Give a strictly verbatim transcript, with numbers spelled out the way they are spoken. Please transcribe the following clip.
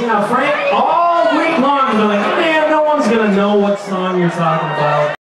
Now, Frank, all week long, they're like, man, no one's gonna know what song you're talking about.